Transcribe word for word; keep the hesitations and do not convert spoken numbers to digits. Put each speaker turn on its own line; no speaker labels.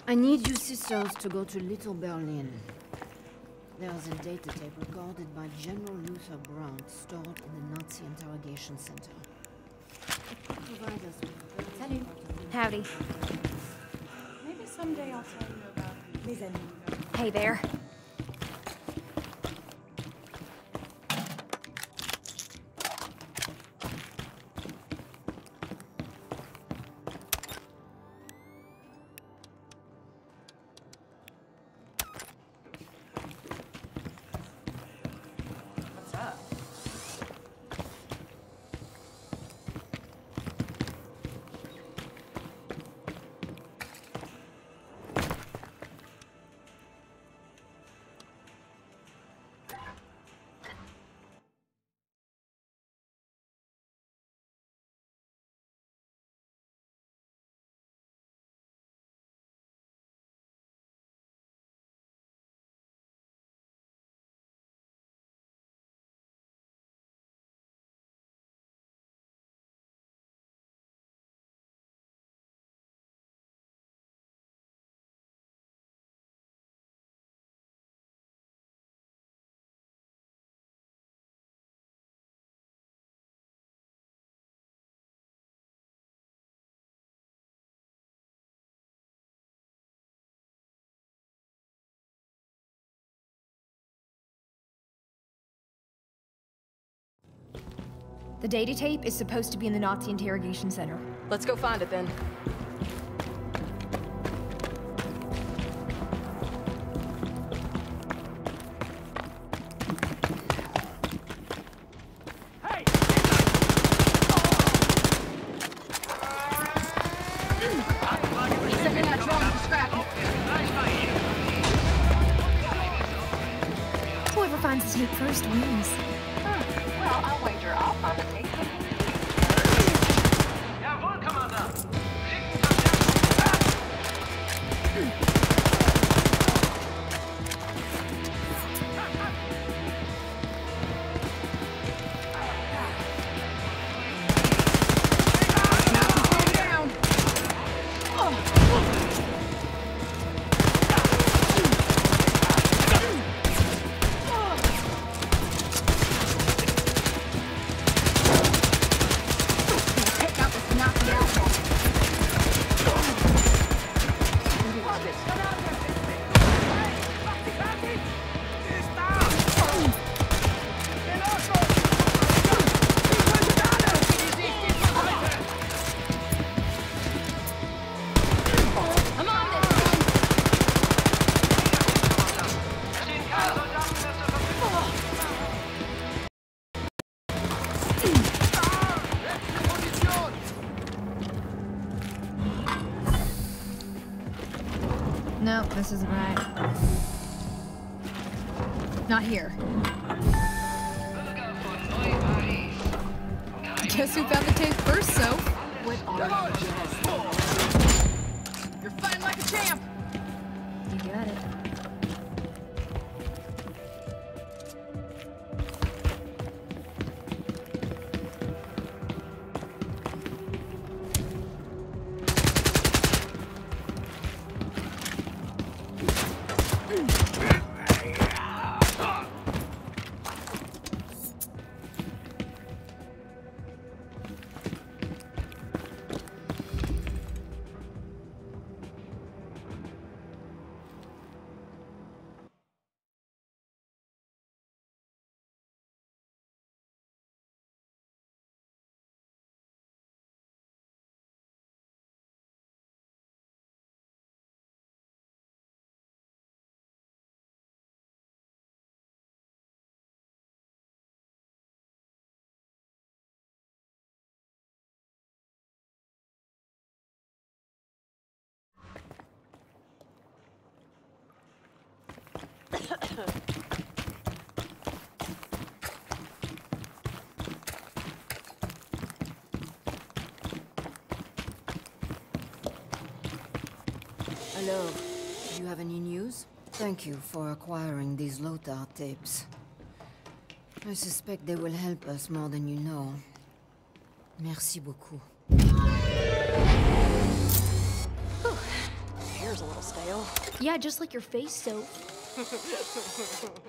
I need you sisters to go to Little Berlin. There's a data tape recorded by General Luther Brandt stored in the Nazi interrogation center. It could provide us with
Salut. Howdy. Maybe someday I'll tell you about mes amis. Hey there. The data tape is supposed to be in the Nazi interrogation center.
Let's go find it then.
Whoever finds the tape first wins.
Well, I'll wager I'll find the tape. Jawohl, Commander!
No, this isn't right. Not here. Guess who found the tape first, so?
With all
You're fighting like a champ!
You got it.
Hello. Do you have any news? Thank you for acquiring these Lothar tapes. I suspect they will help us more than you know. Merci beaucoup.
Here's a little stale.
Yeah, just like your face, Soph.